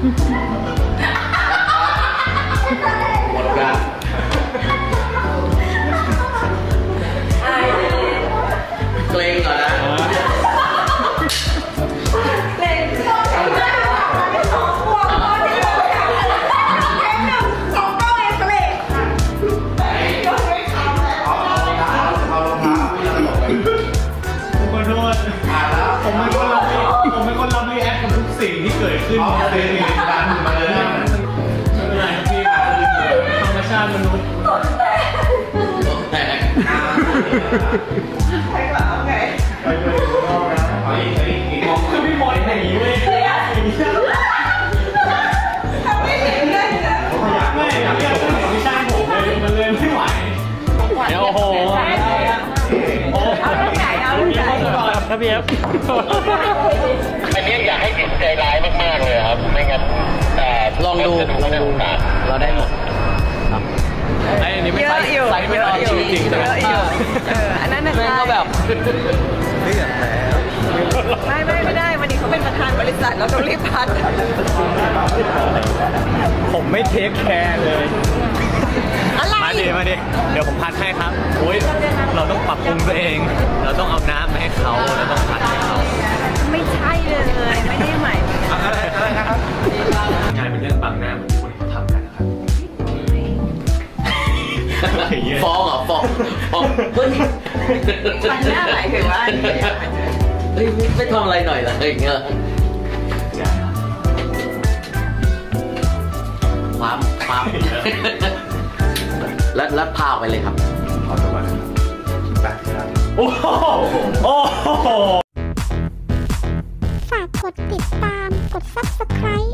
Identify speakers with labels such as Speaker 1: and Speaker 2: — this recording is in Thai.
Speaker 1: หมดกันเกรงก่อนนะ
Speaker 2: ผมเป็นคนรับรีแอคกับทุกสิ่งที่เกิดขึ้นในเหตุการณ์มาเลยไม่เป็นไรครับพี่ธรรมชาติมนุษย์
Speaker 3: ใครกล่าวไง
Speaker 2: ไปเลยพี่บอยหนีเว้ย
Speaker 3: ทำไม่เห็นเลยนะ
Speaker 2: ไม่ใช่ผมเลยมันเลยไม่ไหวเดี๋ยวโอ้โห
Speaker 3: เอาลูกใหญ่เอาลูกใหญ่
Speaker 2: ครับพี่ครับ
Speaker 4: อันนี้อยากให้เห็นใจร้ายมากๆเลยครับไม่งั้น
Speaker 1: ลองดูเราได้หมดครับ
Speaker 2: ไอ้อันนี้ไม่ใส่ไม่ตอนชีวิตจริงใช่ไหม
Speaker 3: อันนั้นนะ
Speaker 1: ก็แบบ
Speaker 3: ไม่ได้วันนี้เขาเป็นประธานบริษัทเราต้องรีบพัด
Speaker 2: ผมไม่เทคแคร์เลย
Speaker 3: อะไร
Speaker 2: มาดิเดี๋ยวผมพัดให้ครับโอ้ยเราต้องปรับปรุงตัวเองเราต้องเอาน้ำมาให้เขาเราต้องพัดให้เขา
Speaker 3: ไม่ใช่เลยไม่ได้หมาย
Speaker 2: อะไรนะครับงานเป็นเรื่องบังหน้าเหมือนคนเขาทำกันนะครับ
Speaker 1: ฟ้องเหรอฟ้องเฮ้ย
Speaker 3: บังหน้าหมายถึงว่า
Speaker 1: เฮ้ยไม่ทำอะไรหน่อยเหรออย่างเงี้ยความแล้วพาไปเลยครับ
Speaker 2: ขอตัวก่อนไปครับโอ้โห
Speaker 5: ฝากกดติดตามกด Subscribe